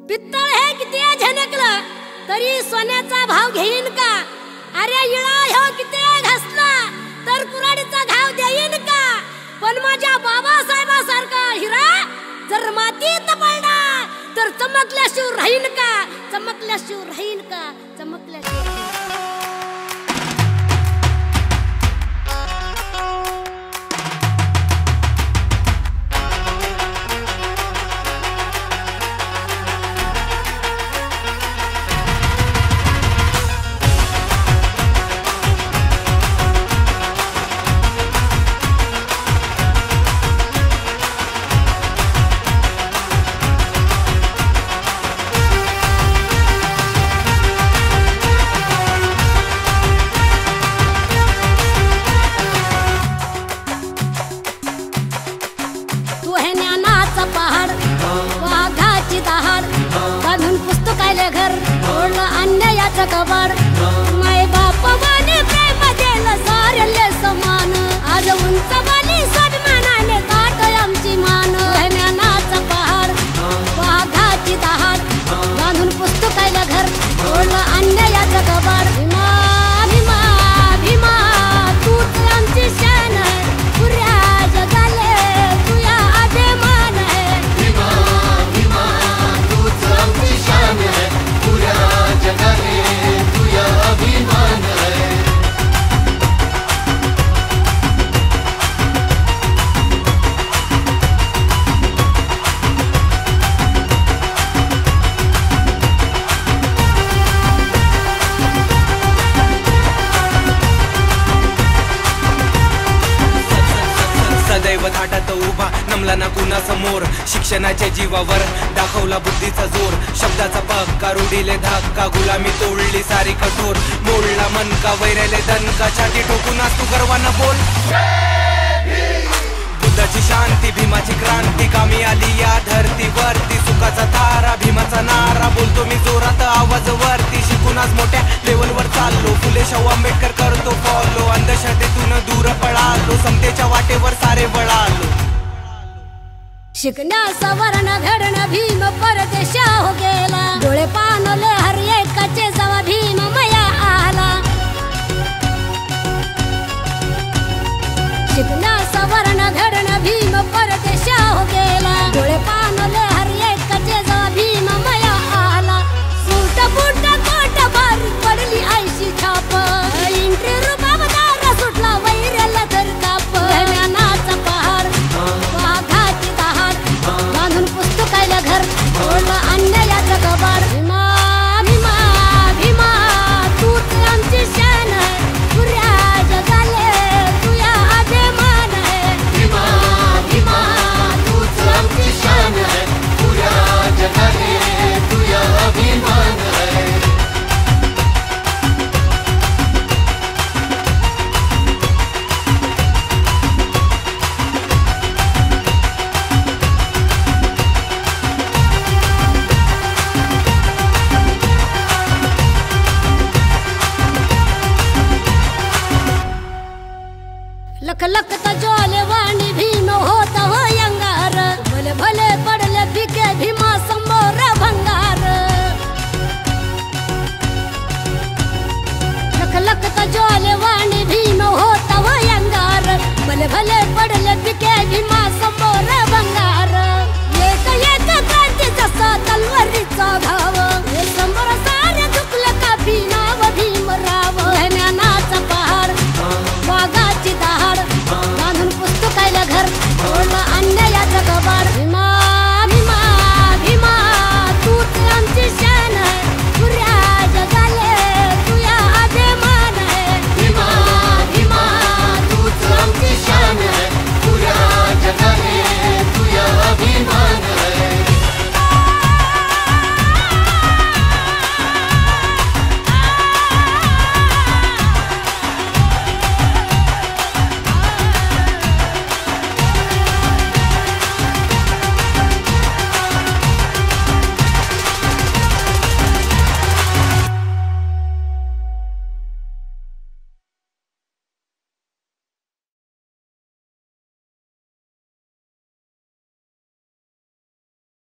पित्तळ हे किती झनकलं तरी सोन्याचा भाव घेईन का? अरे इळा ह्यो किती घसला तर कुऱ्हाडीचा घाव देईन का? पण माझ्या बाबासाहेबासारखा हिरा जर मातीत पडला तर चमकल्याशिवाय राहीन का? चमकल्याशिवाय राहीन का? चमकल्याशिवाय पहाड वाघाची दहाड बांधून पुस्तकाले घर ओढलं अन्यायाचं कबाड माय बाप वाणी प्रेम दिलं सारले समान आज उंच वाली सन्मानाने ताट आमची मान ज्ञानाचं पहाड वाघाची दहाड बांधून पुस्तकाले घर ओढलं अन्यायाचं कबाड भीमा भीमा भीमा तूच आमची शान पुऱ्या जगाले तुया अभिमान सदैव थाटात उभा नमला ना कुणा समोर शिक्षणाच्या जीवावर दाखवला बुद्धीचा जोर शब्दाचा पक्का रुडीले धक्का गुलामी तोडली सारी कठोर मोडला मन का वैरेले दणका छाती ठोकून तू गर्वानं बोल बुद्धाची शांती भीमाची क्रांती कामी आली या धरतीवरती सुखाचा तारा भीमाचा नारा बोलतो मी जोरात आवाज वरती शिकून आज मोठ्या लेवलवर चाललो फुले शाहू आंबेडकर करतो फॉलो अंधश्रद्धेतून दूर पळालो समतेच्या वाटेवर सारे वळालो शिकण्या सवरण घडण भीम परदेशा हो गेला डोळे पानले हर एकाचे जवा भीम मया आला शिकण्या सवरण घडण भीम परदेशा हो गेला डोळे पानले हर एकाचे जवा भीम मया आला सूट बूट कोट भर पडली आयशी छाप इंट्री रुबाबदार सुटला वैरेला धर काप ज्ञानाचा पहाड वाघाची दहाड बांधून पुस्तकाला घर ओढलं